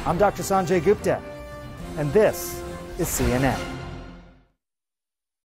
I'm Dr. Sanjay Gupta, and this is CNN.